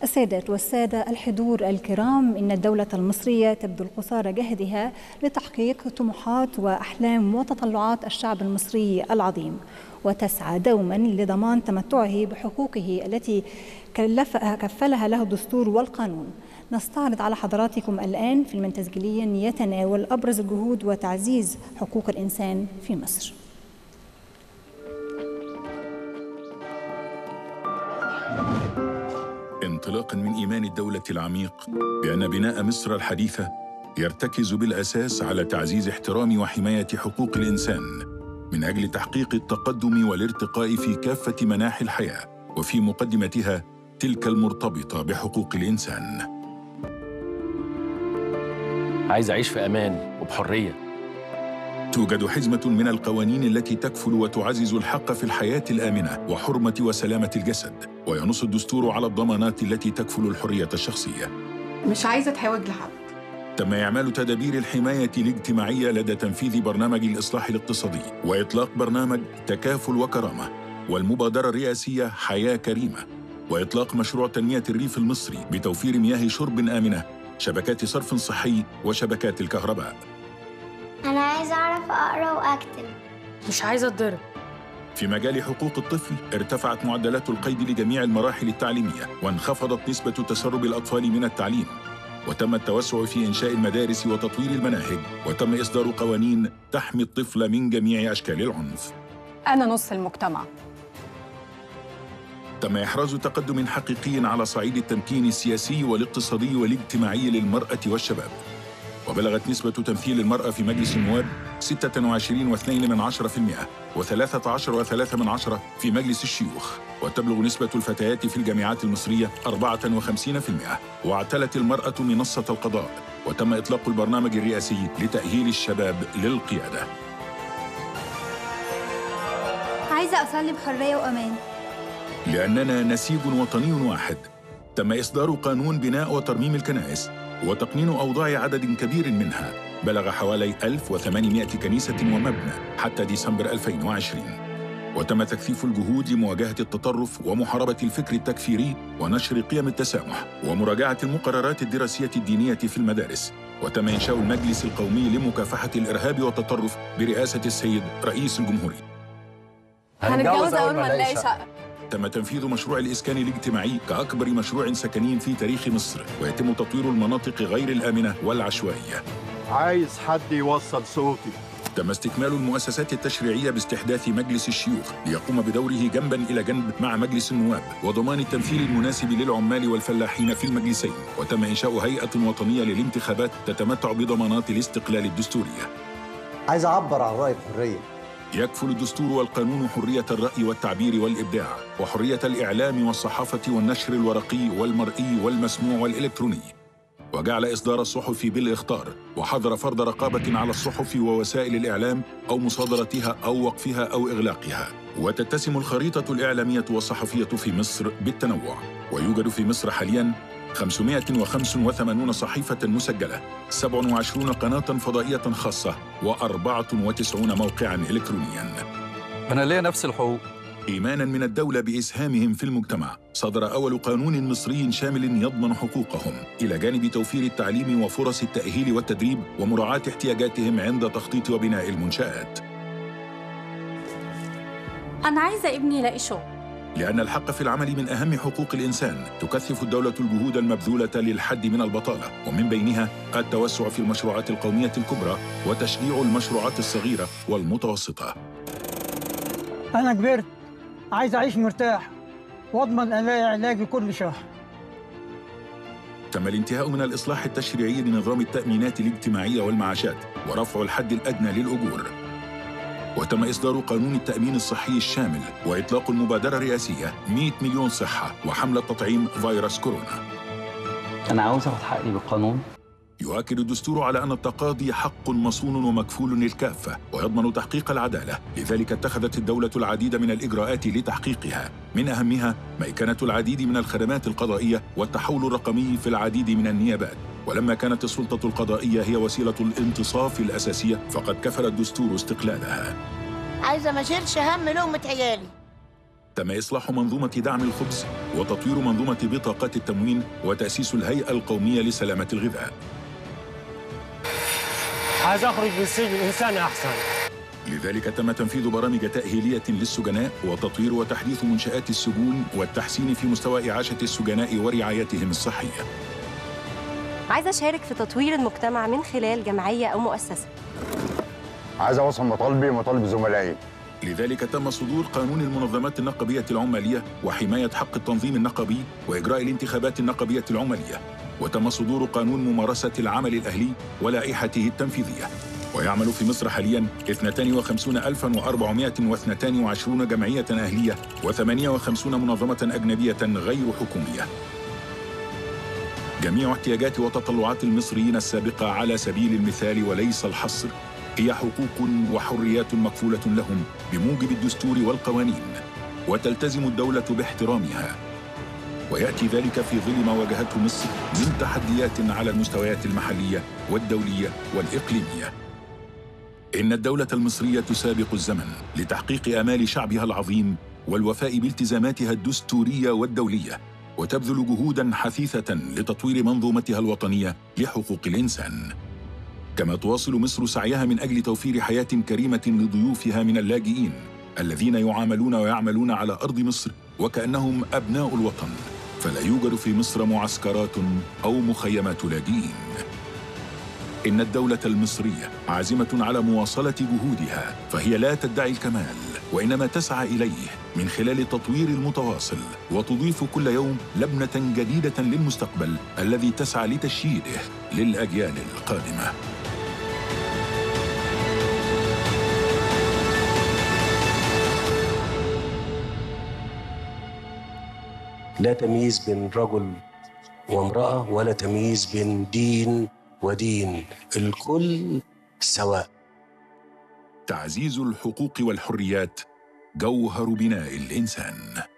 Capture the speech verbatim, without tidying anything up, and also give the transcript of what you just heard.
السيدات والسادة الحضور الكرام، إن الدولة المصرية تبذل قصارى جهدها لتحقيق طموحات وأحلام وتطلعات الشعب المصري العظيم، وتسعى دوما لضمان تمتعه بحقوقه التي كفلها له الدستور والقانون. نستعرض على حضراتكم الآن فيلما تسجيليا يتناول أبرز الجهود وتعزيز حقوق الإنسان في مصر. انطلاقا من إيمان الدولة العميق بأن بناء مصر الحديثة يرتكز بالأساس على تعزيز احترام وحماية حقوق الإنسان من أجل تحقيق التقدم والارتقاء في كافة مناحي الحياة، وفي مقدمتها تلك المرتبطة بحقوق الإنسان. عايز أعيش في أمان وبحرية. توجد حزمة من القوانين التي تكفل وتعزز الحق في الحياة الآمنة وحرمة وسلامة الجسد، وينص الدستور على الضمانات التي تكفل الحرية الشخصية. مش عايزة أتحوج لحد. تم إعمال تدابير الحماية الاجتماعية لدى تنفيذ برنامج الإصلاح الاقتصادي وإطلاق برنامج تكافل وكرامة، والمبادرة الرئاسية حياة كريمة، وإطلاق مشروع تنمية الريف المصري بتوفير مياه شرب آمنة، شبكات صرف صحي، وشبكات الكهرباء. أنا عايزة أعرف أقرأ وأكتب. مش عايزة أتضرب. في مجال حقوق الطفل ارتفعت معدلات القيد لجميع المراحل التعليمية، وانخفضت نسبة تسرب الأطفال من التعليم، وتم التوسع في إنشاء المدارس وتطوير المناهج، وتم إصدار قوانين تحمي الطفل من جميع أشكال العنف. أنا نص المجتمع. تم إحراز تقدم حقيقي على صعيد التمكين السياسي والاقتصادي والاجتماعي للمرأة والشباب، وبلغت نسبة تمثيل المرأة في مجلس النواب ستة وعشرين فاصلة اثنين من عشرة بالمئة وثلاثة عشر فاصلة ثلاثة من عشرة في مجلس الشيوخ، وتبلغ نسبة الفتيات في الجامعات المصرية أربعة وخمسين بالمئة، واعتلت المرأة منصة القضاء، وتم إطلاق البرنامج الرئاسي لتأهيل الشباب للقيادة. عايزة أصلي بحرية وأمان. لأننا نسيج وطني واحد، تم إصدار قانون بناء وترميم الكنائس وتقنين أوضاع عدد كبير منها، بلغ حوالي ألف وثمانمائة كنيسة ومبنى حتى ديسمبر ألفين وعشرين، وتم تكثيف الجهود لمواجهة التطرف ومحاربة الفكر التكفيري ونشر قيم التسامح ومراجعة المقررات الدراسية الدينية في المدارس، وتم إنشاء المجلس القومي لمكافحة الإرهاب والتطرف برئاسة السيد رئيس الجمهورية. هنتجوز أول ما نلاقي شقة. تم تنفيذ مشروع الإسكان الاجتماعي كأكبر مشروع سكني في تاريخ مصر، ويتم تطوير المناطق غير الآمنة والعشوائية. عايز حد يوصل صوتي. تم استكمال المؤسسات التشريعية باستحداث مجلس الشيوخ ليقوم بدوره جنباً إلى جنب مع مجلس النواب، وضمان التمثيل المناسب للعمال والفلاحين في المجلسين، وتم إنشاء هيئة وطنية للانتخابات تتمتع بضمانات الاستقلال الدستورية. عايز أعبر عن رأيي بحرية. يكفل الدستور والقانون حرية الرأي والتعبير والإبداع، وحرية الإعلام والصحافة والنشر الورقي والمرئي والمسموع والإلكتروني، وجعل إصدار الصحف بالإخطار، وحظر فرض رقابة على الصحف ووسائل الإعلام أو مصادرتها أو وقفها أو إغلاقها. وتتسم الخريطة الإعلامية والصحفية في مصر بالتنوع، ويوجد في مصر حالياً خمسمائة وخمسة وثمانين صحيفة مسجلة، سبعة وعشرين قناة فضائية خاصة، وأربعة وتسعين موقعاً إلكترونياً. أنا ليا نفس الحقوق. إيماناً من الدولة بإسهامهم في المجتمع، صدر أول قانون مصري شامل يضمن حقوقهم، إلى جانب توفير التعليم وفرص التأهيل والتدريب ومراعاة احتياجاتهم عند تخطيط وبناء المنشآت. أنا عايزة ابني يلاقي شغل. لأن الحق في العمل من أهم حقوق الإنسان، تكثف الدولة الجهود المبذولة للحد من البطالة، ومن بينها التوسع في المشروعات القومية الكبرى وتشجيع المشروعات الصغيرة والمتوسطة. أنا كبرت، عايز أعيش مرتاح وأضمن ألاقي علاجي كل شهر. تم الانتهاء من الإصلاح التشريعي لنظام التأمينات الاجتماعية والمعاشات ورفع الحد الأدنى للأجور، وتم إصدار قانون التأمين الصحي الشامل وإطلاق المبادرة الرئاسية مئة مليون صحة وحملة تطعيم فيروس كورونا. أنا عاوز أخد حقي بالقانون. يؤكد الدستور على أن التقاضي حق مصون ومكفول للكافة ويضمن تحقيق العدالة، لذلك اتخذت الدولة العديد من الإجراءات لتحقيقها، من أهمها ميكنة العديد من الخدمات القضائية والتحول الرقمي في العديد من النيابات. ولما كانت السلطة القضائية هي وسيلة الانتصاف الأساسية، فقد كفل الدستور استقلالها. عايزة ما اشيلش هم لقمة عيالي. تم إصلاح منظومة دعم الخبز وتطوير منظومة بطاقات التموين وتأسيس الهيئة القومية لسلامة الغذاء. عايز أخرج من السجن إنسان أحسن. لذلك تم تنفيذ برامج تأهيلية للسجناء وتطوير وتحديث منشآت السجون والتحسين في مستوى إعاشة السجناء ورعايتهم الصحية. عايزة أشارك في تطوير المجتمع من خلال جمعية أو مؤسسة. عايز أوصل مطالبي ومطالب زملائي. لذلك تم صدور قانون المنظمات النقابية العمالية وحماية حق التنظيم النقابي وإجراء الانتخابات النقابية العمالية، وتم صدور قانون ممارسة العمل الأهلي ولائحته التنفيذية. ويعمل في مصر حالياً اثنتين وخمسين ألفاً وأربعمائة واثنين وعشرين جمعية أهلية وثمانية وخمسين منظمة أجنبية غير حكومية. جميع احتياجات وتطلعات المصريين السابقة على سبيل المثال وليس الحصر هي حقوق وحريات مكفولة لهم بموجب الدستور والقوانين، وتلتزم الدولة باحترامها. ويأتي ذلك في ظل ما واجهته مصر من تحديات على المستويات المحلية والدولية والإقليمية. إن الدولة المصرية تسابق الزمن لتحقيق آمال شعبها العظيم والوفاء بالتزاماتها الدستورية والدولية، وتبذل جهوداً حثيثة لتطوير منظومتها الوطنية لحقوق الإنسان. كما تواصل مصر سعيها من أجل توفير حياة كريمة لضيوفها من اللاجئين الذين يعاملون ويعملون على أرض مصر وكأنهم أبناء الوطن، فلا يوجد في مصر معسكرات أو مخيمات لاجئين. إن الدولة المصرية عازمة على مواصلة جهودها، فهي لا تدعي الكمال وإنما تسعى إليه من خلال التطوير المتواصل، وتضيف كل يوم لبنة جديدة للمستقبل الذي تسعى لتشييده للأجيال القادمة. لا تمييز بين رجل وامرأة ولا تمييز بين دين ودين، الكل سواء. تعزيز الحقوق والحريات جوهر بناء الإنسان.